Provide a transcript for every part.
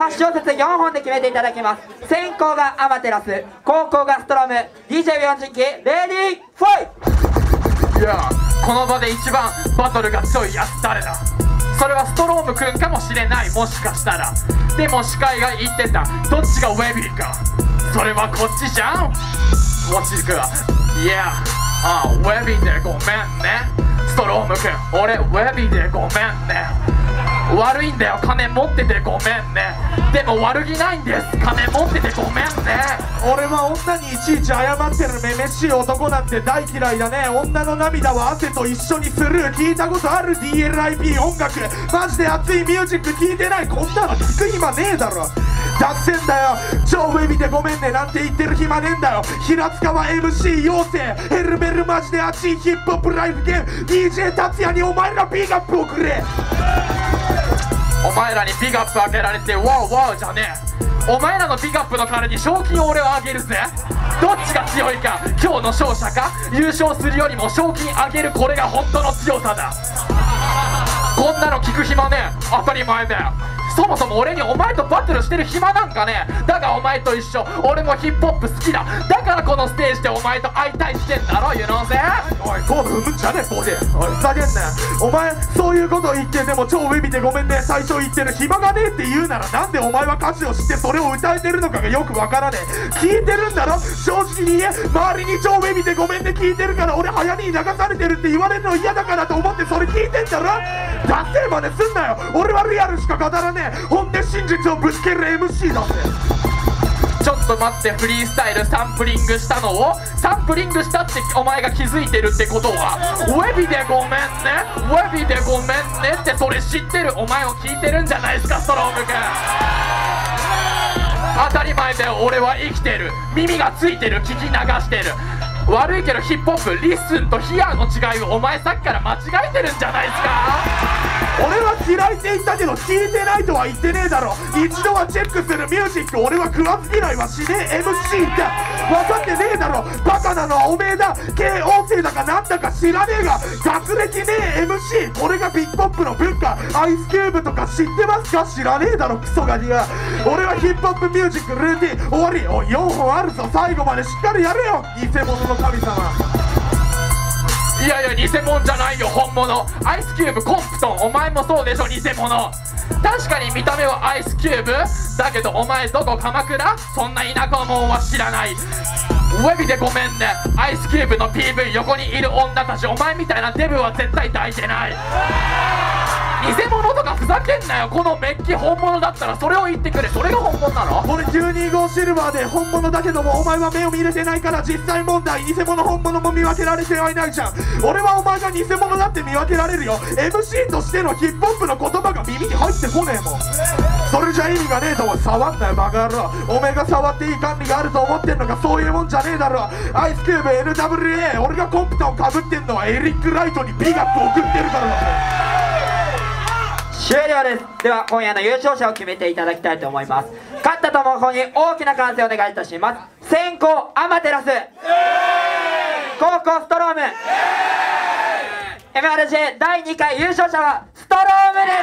8小節4本で決めていただきます。先攻がアマテラス、後攻がストローム。 DJ 四人機レディーファイト。 いやこの場で一番バトルが強いやつ誰だ。それはストロームくんかもしれない、もしかしたら。でも司会が言ってた、どっちがウェビーか。それはこっちじゃん。落ちるか。いやウェビーでごめんね。ストロームくん、俺ウェビーでごめんね。悪いんだよ、金持っててごめんね。でも悪気ないんです、金持っててごめんね。 俺は女にいちいち謝ってるめめしい男なんて大嫌いだね。女の涙は汗と一緒にする。聞いたことある DLIP 音楽、マジで熱いミュージック聞いてない。こんなの聞く暇ねえだろ。脱線だよ、超ウェビでごめんねなんて言ってる暇ねえんだよ。平塚は MC 妖精、ヘルメルマジで熱いヒップホップライブゲーム DJ 達也にお前らビッグアップをくれ。 お前らにビッグアップあげられてワウワウじゃねえ。お前らのビッグアップの代わりに賞金を俺はあげるぜ。どっちが強いか、今日の勝者か。優勝するよりも賞金あげる、これが本当の強さだ。こんなの聞く暇ねえ、当たり前だよ。そもそも俺にお前とバトルしてる暇なんかねえ。だがお前と一緒、俺もヒップホップ好きだ。だからこのステージでお前と会いたいしてんだろ、You knowぜ。 おいゴム踏むんじゃねえボケ。おいふざけんなよ。お前そういうこと言ってでも超ウェビでごめんね最初言ってる暇がねえって言うなら、なんでお前は歌詞を知ってそれを歌えてるのかがよくわからねえ。聞いてるんだろ、正直に言え。周りに超ウェビでごめんね聞いてるから、俺早に流されてるって言われるの嫌だからと思ってそれ聞いてんだろ。ダッセー真似すんなよ。俺はリアルしか語らねえ。本音真実をぶつける MC だぜ。 ちょっと待って、フリースタイルサンプリングしたのをサンプリングしたってお前が気づいてるってことは、ウェビでごめんね、ウェビでごめんねってそれ知ってるお前も聞いてるんじゃないですか、ストローム君。当たり前だよ、俺は生きてる、耳がついてる、聞き流してる。悪いけどヒップホップリッスンとヒアの違いをお前さっきから間違えてるんじゃないですか。 俺は嫌いって言ったけど聞いてないとは言ってねえだろ。一度はチェックするミュージック、俺は食わず嫌いはしねえ。 MC って分かってねえだろ。バカなのはおめえだ。慶応生だかなんだか知らねえが学歴ねえ MC、 これがビッグポップの文化。アイスキューブとか知ってますか。知らねえだろクソガニが。俺はヒップホップミュージックルーティン終わり。おい4本あるぞ、最後までしっかりやれよ偽物の神様。 いやいや偽物じゃないよ、本物。アイスキューブコンプトン、お前もそうでしょ、偽物。確かに見た目はアイスキューブだけどお前どこ鎌倉、そんな田舎者は知らない。ウェビでごめんね、アイスキューブの PV 横にいる女たち、お前みたいなデブは絶対抱いてない。偽物とかふざけんなよ。このメッキ本物だったらそれを言ってくれ。それが本物なの。 俺925シルバーで本物だけどもお前は目を見れてないから実際問題偽物本物も見分けられてはいないじゃん。俺はお前が偽物だって見分けられるよ。 MC としてのヒップホップの言葉が耳に入ってこねえもん。それじゃ意味がねえと思う。触んなよバカ野郎。おめえが触っていい管理があると思ってんのか。そういうもんじゃねえだろ。アイスキューブ NWA、 俺がコンプタンをかぶってんのはエリック・ライトにビガップ送ってるからだぜ。 終了です。では今夜の優勝者を決めていただきたいと思います。勝ったと思う方に大きな歓声をお願いいたします。先攻アマテラス、後攻ストローム。 MRJ 第2回優勝者はストロームです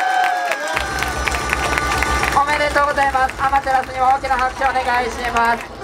。おめでとうございます。アマテラスにも大きな拍手をお願いします。